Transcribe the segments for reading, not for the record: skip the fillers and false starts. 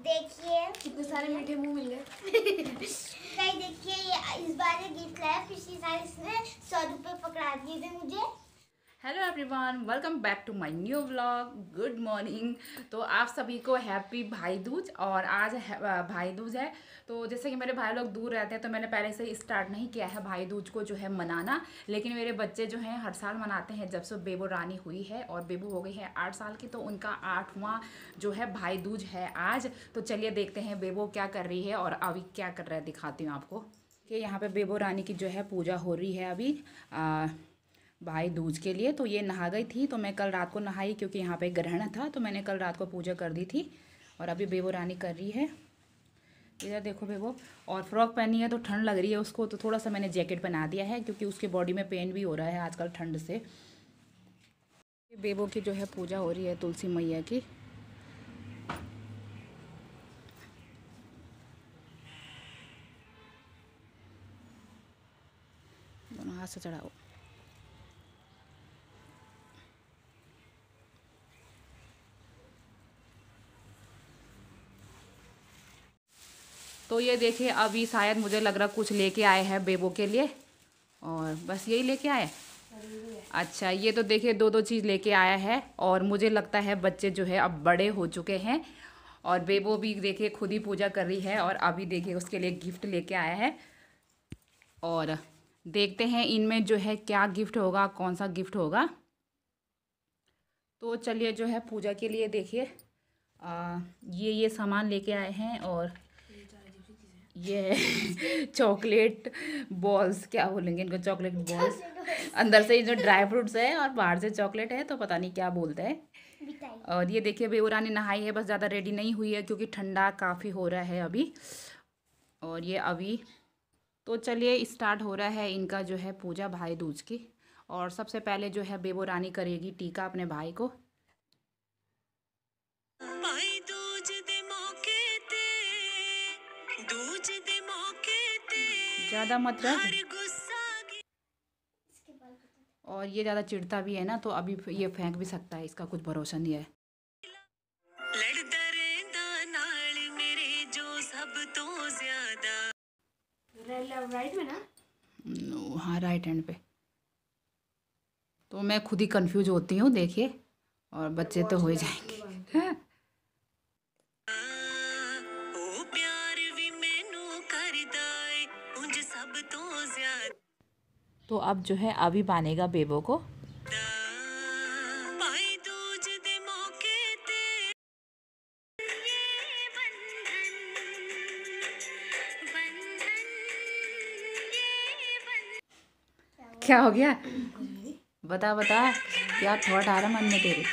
देखिए कितने सारे मीठे मुंह मिल गए। गाइस देखिए ये इस बार ये गिफ्ट लाया, पिछली साल इसने 100 रुपये पकड़ा दिए थे मुझे। Hello everyone, welcome back to my new vlog. Good morning. तो आप सभी को हैप्पी भाई दूज। और आज भाई दूज है, तो जैसे कि मेरे भाई लोग दूर रहते हैं तो मैंने पहले से स्टार्ट नहीं किया है भाई दूज को जो है मनाना। लेकिन मेरे बच्चे जो हैं हर साल मनाते हैं जब से बेबो रानी हुई है, और बेबो हो गई है 8 साल की, तो उनका 8वां जो है भाई दूज है आज। तो चलिए देखते हैं बेबो क्या कर रही है और अभी क्या कर रहा है, दिखाती हूँ आपको कि यहाँ पे बेबो रानी की जो है पूजा हो रही है अभी भाई दूज के लिए। तो ये नहा गई थी, तो मैं कल रात को नहाई क्योंकि यहाँ पे ग्रहण था, तो मैंने कल रात को पूजा कर दी थी। और अभी बेबो रानी कर रही है, इधर देखो बेबो। और फ्रॉक पहनी है तो ठंड लग रही है उसको, तो थोड़ा सा मैंने जैकेट बना दिया है क्योंकि उसके बॉडी में पेन भी हो रहा है आजकल ठंड से। बेबो की जो है पूजा हो रही है तुलसी मैया की। दोनों हाथ से चढ़ाओ। तो ये देखिए अभी शायद मुझे लग रहा कुछ लेके आए हैं बेबो के लिए, और बस यही लेके आए। अच्छा, ये तो देखिए दो दो चीज़ लेके आया है, और मुझे लगता है बच्चे जो है अब बड़े हो चुके हैं। और बेबो भी देखिए खुद ही पूजा कर रही है, और अभी देखिए उसके लिए गिफ्ट लेके आया है। और देखते हैं इनमें जो है क्या गिफ्ट होगा, कौन सा गिफ्ट होगा। तो चलिए जो है पूजा के लिए देखिए ये सामान लेके आए हैं। और ये चॉकलेट बॉल्स, क्या बोलेंगे इनको, चॉकलेट बॉल्स। अंदर से जो ड्राई फ्रूट्स है और बाहर से चॉकलेट है, तो पता नहीं क्या बोलते हैं। और ये देखिए बेबो रानी नहाई है, बस ज़्यादा रेडी नहीं हुई है क्योंकि ठंडा काफ़ी हो रहा है अभी। और ये अभी तो चलिए स्टार्ट हो रहा है इनका जो है पूजा भाई दूज की। और सबसे पहले जो है बेबो रानी करेगी टीका अपने भाई को। ज़्यादा मत रख, और ये ज़्यादा चिढ़ता भी है ना, तो अभी ये फेंक भी सकता है, इसका कुछ भरोसा नहीं है। राइट में ना? हाँ, राइट हैंड पे। तो मैं खुद ही कंफ्यूज होती हूँ देखिए, और बच्चे तो हो ही जाएंगे। तो अब जो है अभी बांधेगा बेबो को। क्या हो गया, बता बता, क्या थॉट आ रहा मन में तेरे?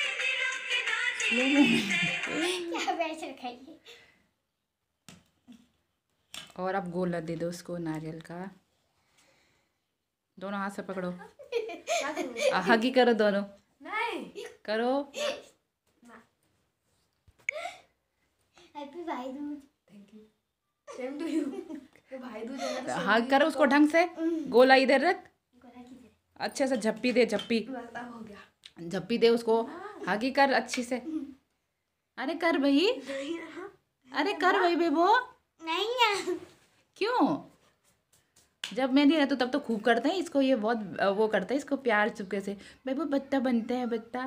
और अब गोला दे दो उसको नारियल का, दोनों हाथ से पकड़ो। हगी करो दोनों, नहीं करो। Happy Bhai Dooj. Thank you, same to you. तो भाई दूज है ना, हग करो उसको ढंग से, गोला इधर रख, अच्छे से झप्पी दे, झप्पी हो गया, झप्पी दे उसको, हगी कर अच्छी से। अरे कर भाई, अरे कर भाई बेबो। नहीं है। क्यों? जब मैं नहीं रहता तब तो खूब करते हैं इसको, ये बहुत वो करता है इसको प्यार चुपके से। बेबो बत्ता बनते हैं बत्ता।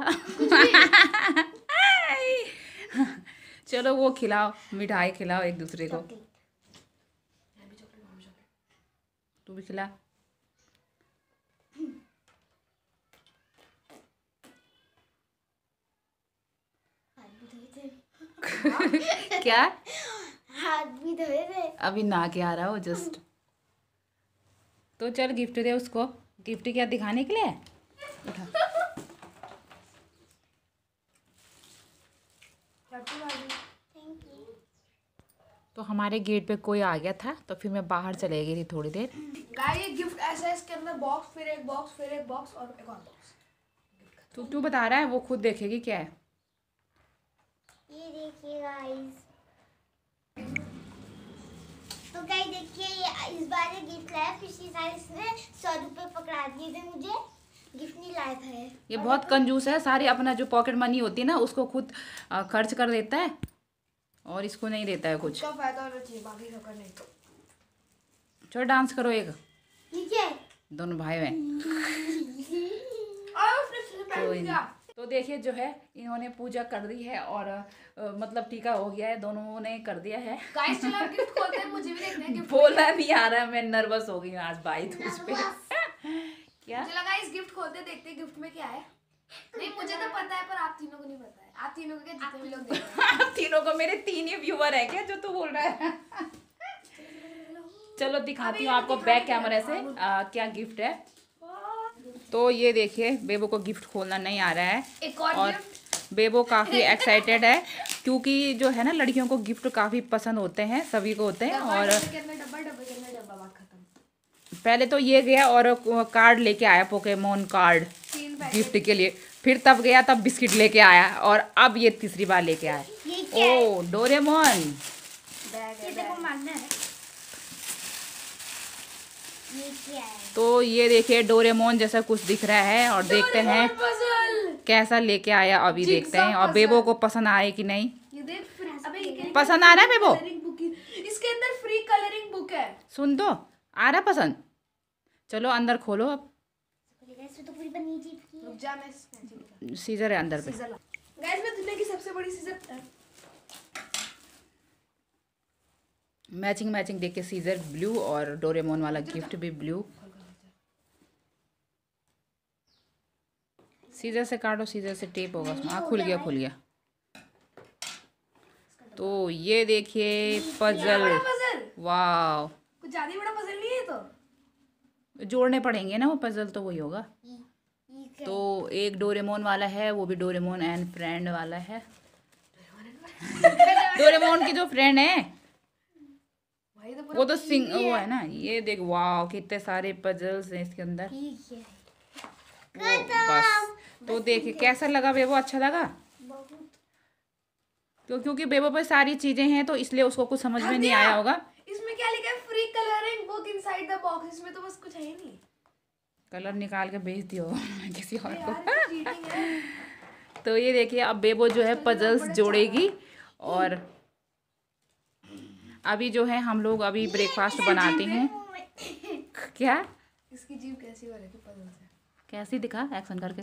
चलो वो खिलाओ, मिठाई खिलाओ एक दूसरे को। तू भी खिला। क्या? हाथ भी धोए थे। अभी नहा के आ रहा हो जस्ट। तो चल गिफ्ट दे उसको। गिफ्ट क्या दिखाने के लिए? उठा। Thank you. तो हमारे गेट पे कोई आ गया था, तो फिर मैं बाहर चले गई थी थोड़ी देर। गाइस ये गिफ्ट ऐसा है, इसके अंदर बॉक्स, फिर एक बॉक्स, फिर एक बॉक्स और एक और बॉक्स। तू बता रहा है, वो खुद देखेगी क्या है। ये देखिए गाइस। तो गाइस देखिए ये इस बार ये गिफ्ट लाया, पिछली साल इसने 100 रुपये पकड़ा दिए थे मुझे, गिफ्ट नहीं लाया था ये बहुत कंजूस है, सारी अपना जो पॉकेट मनी होती है ना उसको खुद खर्च कर देता है। और इसको नहीं देता है कुछ। उसका फायदा होना चाहिए, बाकी सबका नहीं। चलो डांस करो एक, ठीक है। दोनों भाई बहन। तो देखिए जो है इन्होंने पूजा कर दी है और मतलब टीका हो गया है, दोनों ने कर दिया है। गाइस चलो गिफ्ट खोलते हैं, मुझे भी देखना है गिफ्ट। बोलना नहीं आ रहा, मैं नर्वस हो गई हूँ आज भाई दूज पे। क्या मुझे लगा इस गिफ्ट खोलते देखते हैं गिफ्ट में क्या है। नहीं मुझे तो पता है पर आप तीनों को नहीं पता है। आप तीनों को क्या, जितने भी लोग देख रहे हैं। आप तीनों को, मेरे 3 ही व्यूअर है क्या जो तू बोल रहा है? चलो दिखाती हूँ आपको बैक कैमरे से क्या गिफ्ट है। तो ये देखिए बेबो को गिफ्ट खोलना नहीं आ रहा है एक और गिफ्ट। बेबो काफ़ी एक्साइटेड है क्योंकि जो है ना लड़कियों को गिफ्ट काफ़ी पसंद होते हैं, सभी को होते हैं। और डब्बा बात खत्म। पहले तो ये गया और कार्ड लेके आया, पोकेमोन कार्ड गिफ्ट के लिए, फिर तब गया तब बिस्किट लेके आया और अब ये तीसरी बार लेके आया। ये क्या है? Oh Doraemon. ये देखो मानना है। ये क्या है? तो ये देखिए डोरेमोन जैसा कुछ दिख रहा है और देखते हैं कैसा लेके आया, अभी देखते हैं। और बेबो को पसंद आए कि नहीं। ये देख, अबे ये पसंद आ रहा है बेबो? इसके अंदर फ्री कलरिंग बुक है। सुन तो आ रहा पसंद। चलो अंदर खोलो अब। तो पूरी बनी जीप की। रुक जा, मैं सीजर है अंदर पे। गाइस मैं दुनिया की सबसे बड़ी सीजर। मैचिंग मैचिंग देख के सीजर ब्लू और डोरेमोन वाला गिफ्ट भी ब्लू। सीजर से काटो, सीजर से टेप होगा उसमें। खुल गया खुल गया। तो ये देखिए पजल। वाह, कुछ ज्यादा ही बड़ा पजल नहीं है तो। जोड़ने पड़ेंगे ना वो पजल, तो वही होगा। ये क्या तो एक डोरेमोन वाला है, वो भी डोरेमोन एंड फ्रेंड वाला है। डोरेमोन की जो फ्रेंड है भाई तो वो तो वो है ना। ये देख, वाह कितने सारे पजल्स हैं इसके अंदर। ठीक है। वो बस। तो देखिए कैसा लगा बेबो, अच्छा लगा? बहुत। क्योंकि बेबो पे सारी चीजें हैं तो इसलिए उसको कुछ समझ में नहीं आया होगा। इसमें क्या लिखा है? Free colouring book inside the box. इसमें तो बस कुछ है ही नहीं। कलर निकाल के भेज दियो किसी और को। यार चीटिंग है। तो ये देखिए अब बेबो जो है पजल्स जोड़ेगी। और अभी जो है हम लोग अभी ब्रेकफास्ट बनाते हैं। क्या इसकी जीभ कैसी हो रही थी पजल से? कैसी दिखा एक्शन करके।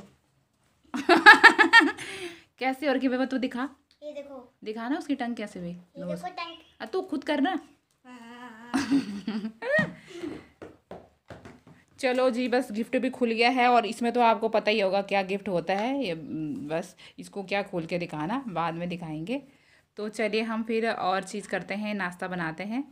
कैसी और की बेबो तू दिखा, ये देखो। दिखा ना उसकी टंग कैसे हुई। ये देखो टंग। तू खुद करना। चलो जी, बस गिफ्ट भी खुल गया है और इसमें तो आपको पता ही होगा क्या गिफ्ट होता है। ये बस इसको क्या खोल के दिखाना, बाद में दिखाएंगे। तो चलिए हम फिर और चीज़ करते हैं, नाश्ता बनाते हैं।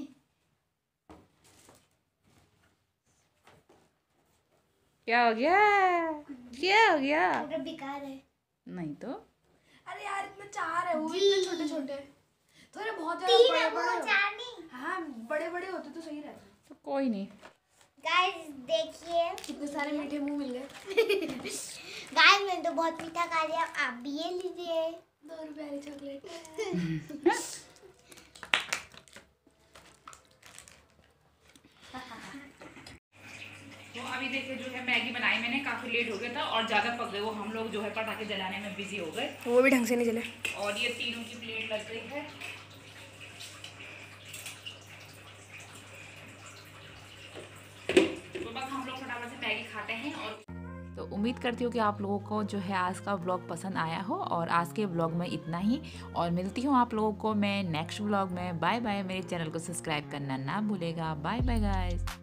क्या हो गया, क्या हो गया? पूरा बेकार है। नहीं तो अरे यार इतना चार है, वो भी इतने छोटे छोटे। थोड़े बहुत ज्यादा तीन बड़े है बड़े वो, हो। चार नहीं। हाँ बड़े बड़े होते तो सही रहता। तो कोई नहीं। गाइस देखिए, कितने सारे मीठे मुंह मिल गए। गाइस मैंने तो बहुत मीठा खा लिया, आप भी ये लीजिए। 2 रुपए वाली चॉकलेट। तो अभी देखिए जो है मैगी बनाई मैंने, काफ़ी लेट हो गया था और ज़्यादा पक गए वो। हम लोग जो है पटाखे जलाने में बिजी हो गए, वो भी ढंग से नहीं चले। और ये तीनों की प्लेट लग गई है। तो बस हम लोग फटाफट से मैगी खाते हैं। और तो उम्मीद करती हूँ कि आप लोगों को जो है आज का व्लॉग पसंद आया हो। और आज के व्लॉग में इतना ही, और मिलती हूँ आप लोगों को मैं नेक्स्ट व्लॉग में। Bye bye. मेरे चैनल को सब्सक्राइब करना ना भूलेगा। Bye bye guys.